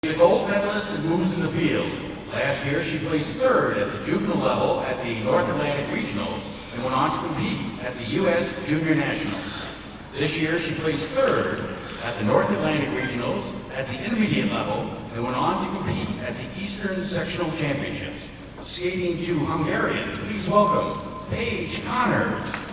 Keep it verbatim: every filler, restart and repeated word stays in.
She's a gold medalist and moves in the field. Last year, she placed third at the juvenile level at the North Atlantic Regionals and went on to compete at the U S Junior Nationals. This year, she placed third at the North Atlantic Regionals at the intermediate level and went on to compete at the Eastern Sectional Championships. Skating to Hungarian, please welcome Paige Connors.